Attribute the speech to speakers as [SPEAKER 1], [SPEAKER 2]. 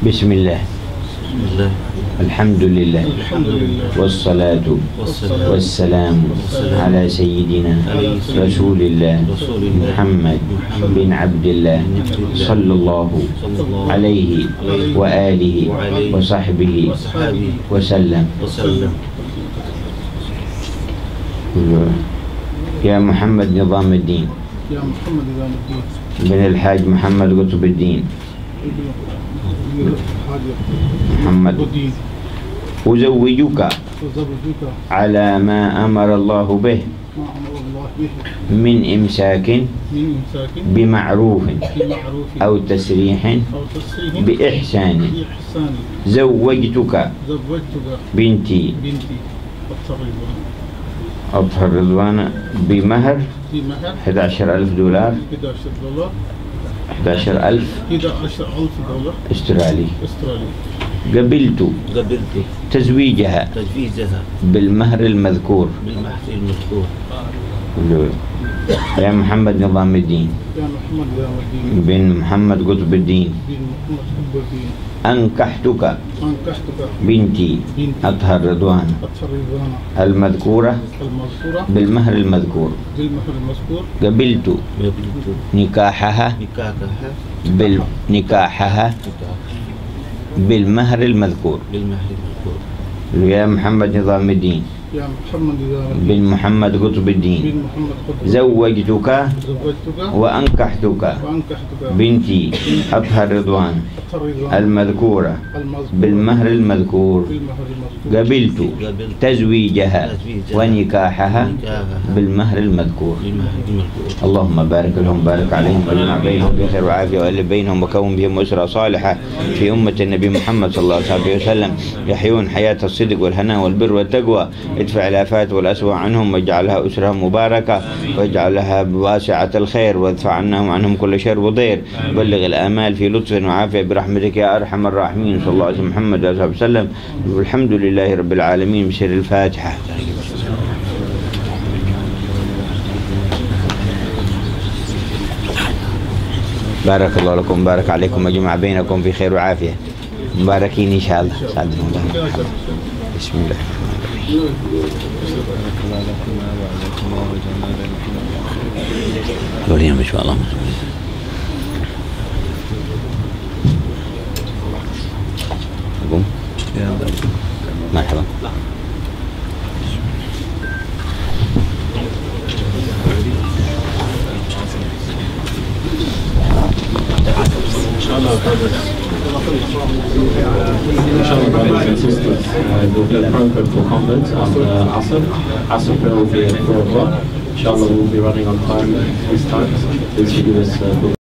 [SPEAKER 1] بسم الله. الحمد لله. والصلاة والسلام على سيدنا رسول الله محمد بن عبد الله صلى الله عليه وآله وصحبه وسلم. يا محمد نظام الدين بن الحاج محمد قطب الدين محمد أزوجك على ما أمر الله به من إمساك بمعروف أو تسريح بإحسان. زوجتك بنتي أطهر رضوان بمهر 11,000 دولار. 11,000 دولار استرالي. قبلت تزويجها بالمهر المذكور. يا محمد نظام الدين بن محمد قطب الدين أنكحتك بنتي أطهر رضوان المذكورة بالمهر المذكور. قبلت نكاحها بالمهر المذكور. يا محمد نظام الدين بن محمد قطب الدين زوجتك وأنكحتك بنتي أطهر رضوان المذكورة بالمهر المذكور. قبلت تزويجها ونكاحها بالمهر المذكور. اللهم بارك لهم، بارك عليهم، واجمع بينهم بخير وعافية، وألف بينهم وكون بهم أسرة صالحة في أمة النبي محمد صلى الله عليه وسلم، يحيون حياة الصدق والهناء والبر والتقوى. ادفع الآفات والأسوأ عنهم واجعلها أسرة مباركة، واجعلها بواسعة الخير، وادفع عنهم كل شر وضير. بلغ الآمال في لطف وعافية برحمتك يا أرحم الراحمين. صلى الله عليه محمد وآله وسلم. والحمد لله رب العالمين. بسر الفاتحة. بارك الله لكم، بارك عليكم، وجمع بينكم في خير وعافية، مباركين إن شاء الله. سعدكم الله. بسم الله. دوريهم إن شاء الله. مرحبا.
[SPEAKER 2] Inshallah, brothers and sisters, there will be a program for convents after Asr. Asr prayer will be at 4 o'clock. Inshallah, we will be running on time this time. Please forgive us.